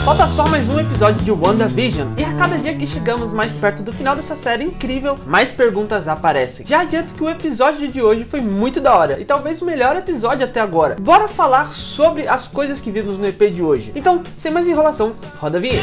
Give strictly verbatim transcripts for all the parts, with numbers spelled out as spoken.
Falta só mais um episódio de WandaVision e a cada dia que chegamos mais perto do final dessa série incrível, mais perguntas aparecem. Já adianto que o episódio de hoje foi muito da hora e talvez o melhor episódio até agora. Bora falar sobre as coisas que vimos no E P de hoje. Então, sem mais enrolação, roda a vinheta.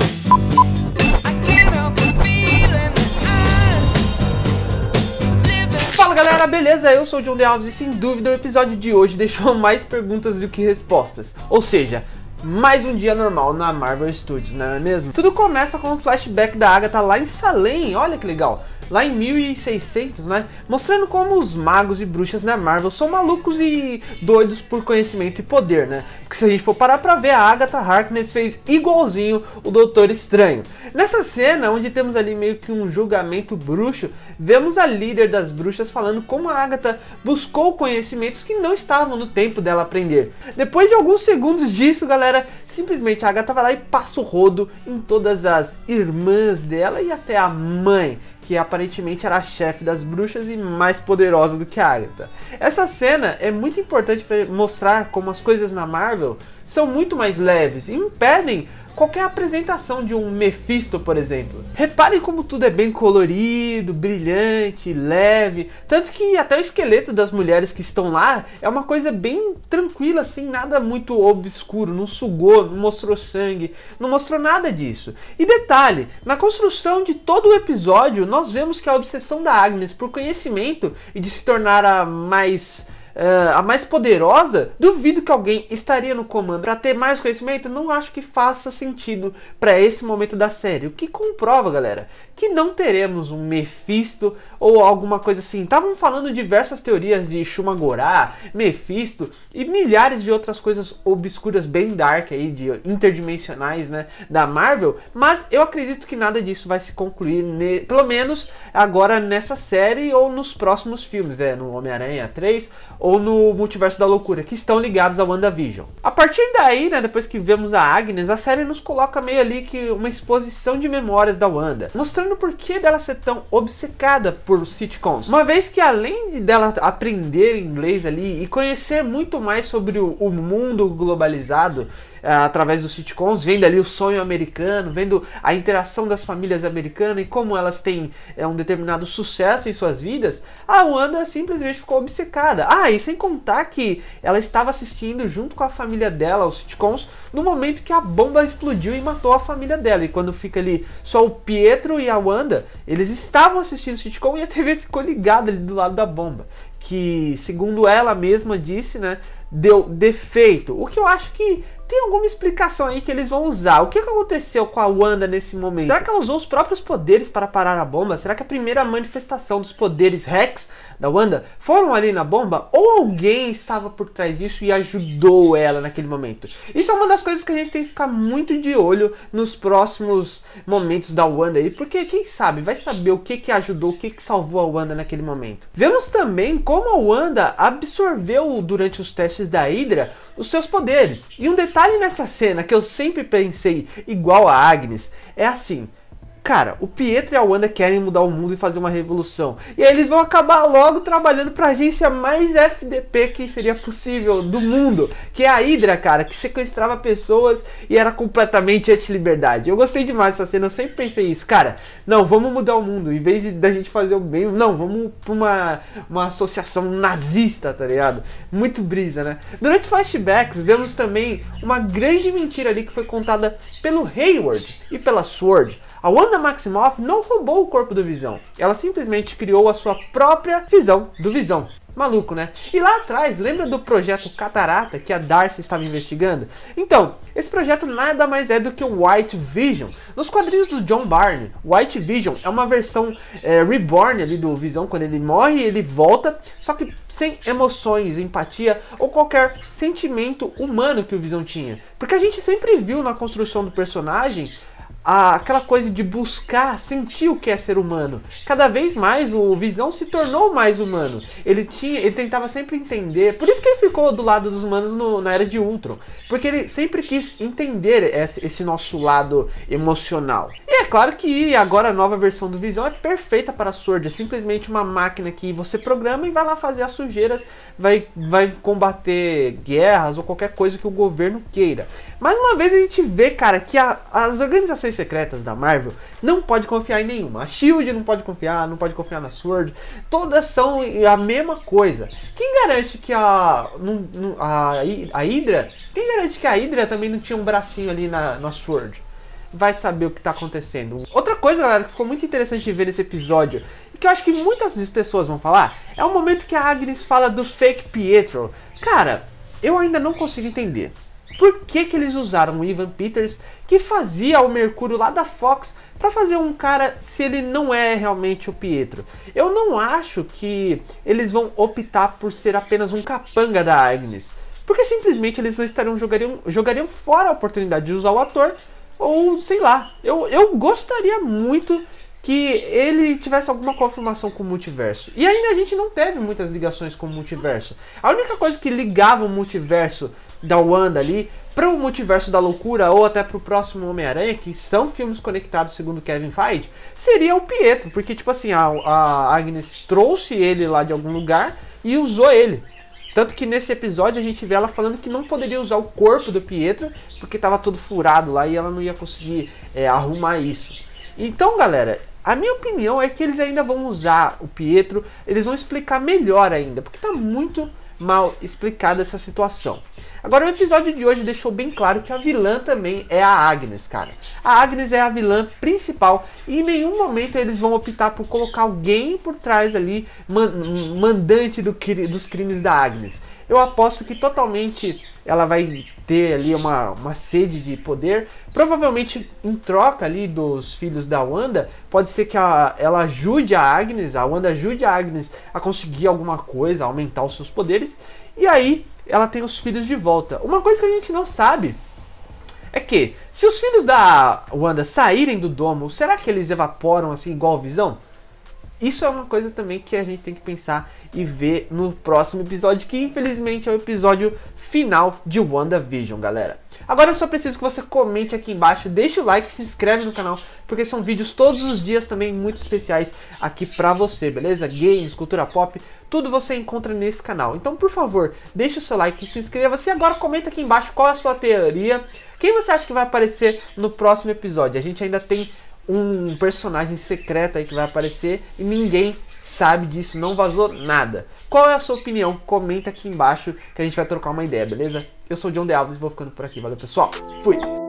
Fala galera, beleza? Eu sou o John D. Alves e sem dúvida o episódio de hoje deixou mais perguntas do que respostas. Ou seja, mais um dia normal na Marvel Studios, não é mesmo? Tudo começa com um flashback da Agatha lá em Salem, olha que legal. Lá em mil e seiscentos, né? Mostrando como os magos e bruxas da Marvel são malucos e doidos por conhecimento e poder, né? Porque se a gente for parar pra ver, a Agatha Harkness fez igualzinho o Doutor Estranho. Nessa cena, onde temos ali meio que um julgamento bruxo, vemos a líder das bruxas falando como a Agatha buscou conhecimentos que não estavam no tempo dela aprender. Depois de alguns segundos disso, galera, simplesmente a Agatha vai lá e passa o rodo em todas as irmãs dela e até a mãe, que aparentemente era a chefe das bruxas e mais poderosa do que a Agatha. Essa cena é muito importante para mostrar como as coisas na Marvel são muito mais leves e impedem qualquer apresentação de um Mephisto, por exemplo. Reparem como tudo é bem colorido, brilhante, leve, tanto que até o esqueleto das mulheres que estão lá é uma coisa bem tranquila, assim, nada muito obscuro, não sugou, não mostrou sangue, não mostrou nada disso. E detalhe, na construção de todo o episódio, nós vemos que a obsessão da Agnes por conhecimento e de se tornar a mais... Uh, a mais poderosa, duvido que alguém estaria no comando para ter mais conhecimento. Não acho que faça sentido para esse momento da série, o que comprova, galera, que não teremos um Mephisto ou alguma coisa assim. Estavam falando diversas teorias de Shumagorá, Mephisto e milhares de outras coisas obscuras bem dark aí, de interdimensionais, né, da Marvel, mas eu acredito que nada disso vai se concluir, ne pelo menos agora nessa série ou nos próximos filmes, é, no Homem-Aranha três ou no Multiverso da Loucura, que estão ligados a WandaVision. A partir daí, né, depois que vemos a Agnes, a série nos coloca meio ali que uma exposição de memórias da Wanda, mostrando o porquê dela ser tão obcecada por sitcoms. Uma vez que além de dela aprender inglês ali e conhecer muito mais sobre o, o mundo globalizado, através dos sitcoms, vendo ali o sonho americano, vendo a interação das famílias americanas e como elas têm é, um determinado sucesso em suas vidas, a Wanda simplesmente ficou obcecada. Ah, e sem contar que ela estava assistindo junto com a família dela os sitcoms no momento que a bomba explodiu e matou a família dela. E quando fica ali só o Pietro e a Wanda, eles estavam assistindo o sitcom e a T V ficou ligada ali do lado da bomba, que segundo ela mesma disse, né, deu defeito. O que eu acho que tem alguma explicação aí que eles vão usar. O que aconteceu com a Wanda nesse momento? Será que ela usou os próprios poderes para parar a bomba? Será que a primeira manifestação dos poderes Rex da Wanda foram ali na bomba? Ou alguém estava por trás disso e ajudou ela naquele momento? Isso é uma das coisas que a gente tem que ficar muito de olho nos próximos momentos da Wanda aí, porque quem sabe vai saber o que que ajudou, o que que salvou a Wanda naquele momento. Vemos também como a Wanda absorveu durante os testes da Hydra os seus poderes. E um detalhe nessa cena que eu sempre pensei igual a Agnes é assim: cara, o Pietro e a Wanda querem mudar o mundo e fazer uma revolução. E aí eles vão acabar logo trabalhando para a agência mais F D P que seria possível do mundo, que é a Hydra, cara, que sequestrava pessoas e era completamente anti-liberdade. Eu gostei demais dessa cena, eu sempre pensei isso. Cara, não, vamos mudar o mundo. Em vez de da gente fazer o bem, não, vamos para uma, uma associação nazista, tá ligado? Muito brisa, né? Durante os flashbacks, vemos também uma grande mentira ali que foi contada pelo Hayward e pela Sword. A Wanda Maximoff não roubou o corpo do Visão, ela simplesmente criou a sua própria visão do Visão. Maluco, né? E lá atrás, lembra do projeto Catarata que a Darcy estava investigando? Então, esse projeto nada mais é do que o White Vision. Nos quadrinhos do John Byrne, White Vision é uma versão é, reborn ali do Visão. Quando ele morre, ele volta, só que sem emoções, empatia ou qualquer sentimento humano que o Visão tinha. Porque a gente sempre viu na construção do personagem a, aquela coisa de buscar, sentir o que é ser humano. Cada vez mais o Visão se tornou mais humano. Ele, tinha, ele tentava sempre entender, por isso que ele ficou do lado dos humanos no, na Era de Ultron. Porque ele sempre quis entender esse, esse nosso lado emocional. E é claro que agora a nova versão do Visão é perfeita para a Sword. É simplesmente uma máquina que você programa e vai lá fazer as sujeiras, vai, vai combater guerras ou qualquer coisa que o governo queira. Mais uma vez a gente vê, cara, que a, as organizações secretas da Marvel não pode confiar em nenhuma. A Shield não pode confiar, não pode confiar na Sword. Todas são a mesma coisa. Quem garante que a, a, a Hydra, quem garante que a Hydra também não tinha um bracinho ali na, na Sword? Vai saber o que está acontecendo. Outra coisa, galera, que ficou muito interessante de ver nesse episódio, e que eu acho que muitas pessoas vão falar, é o momento que a Agnes fala do fake Pietro. Cara, eu ainda não consigo entender. Por que que eles usaram o Evan Peters, que fazia o Mercúrio lá da Fox, para fazer um cara se ele não é realmente o Pietro? Eu não acho que eles vão optar por ser apenas um capanga da Agnes, porque simplesmente eles não estariam, jogariam, jogariam fora a oportunidade de usar o ator, ou sei lá. Eu, eu gostaria muito que ele tivesse alguma confirmação com o multiverso. E ainda a gente não teve muitas ligações com o multiverso. A única coisa que ligava o multiverso da Wanda ali para o multiverso da loucura ou até para o próximo Homem-Aranha, que são filmes conectados segundo Kevin Feige, seria o Pietro, porque tipo assim, a, a Agnes trouxe ele lá de algum lugar e usou ele. Tanto que nesse episódio a gente vê ela falando que não poderia usar o corpo do Pietro porque estava todo furado lá e ela não ia conseguir é, arrumar isso. Então, galera, a minha opinião é que eles ainda vão usar o Pietro, eles vão explicar melhor ainda, porque está muito mal explicada essa situação. Agora, o episódio de hoje deixou bem claro que a vilã também é a Agnes, cara. A Agnes é a vilã principal e em nenhum momento eles vão optar por colocar alguém por trás ali, man mandante do, dos crimes da Agnes. Eu aposto que totalmente ela vai ter ali uma, uma sede de poder. Provavelmente em troca ali dos filhos da Wanda, pode ser que a, ela ajude a Agnes, a Wanda ajude a Agnes a conseguir alguma coisa, a aumentar os seus poderes. E aí ela tem os filhos de volta. Uma coisa que a gente não sabe é que, se os filhos da Wanda saírem do domo, será que eles evaporam assim igual a Visão? Isso é uma coisa também que a gente tem que pensar e ver no próximo episódio, que infelizmente é o episódio final de WandaVision, galera. Agora eu só preciso que você comente aqui embaixo, deixa o like, se inscreve no canal, porque são vídeos todos os dias também muito especiais aqui pra você, beleza? Games, cultura pop, tudo você encontra nesse canal. Então, por favor, deixa o seu like e se inscreva-se. E agora comenta aqui embaixo qual é a sua teoria. Quem você acha que vai aparecer no próximo episódio? A gente ainda tem um personagem secreto aí que vai aparecer e ninguém sabe disso, não vazou nada. Qual é a sua opinião? Comenta aqui embaixo que a gente vai trocar uma ideia, beleza? Eu sou o John De Alves e vou ficando por aqui. Valeu, pessoal. Fui!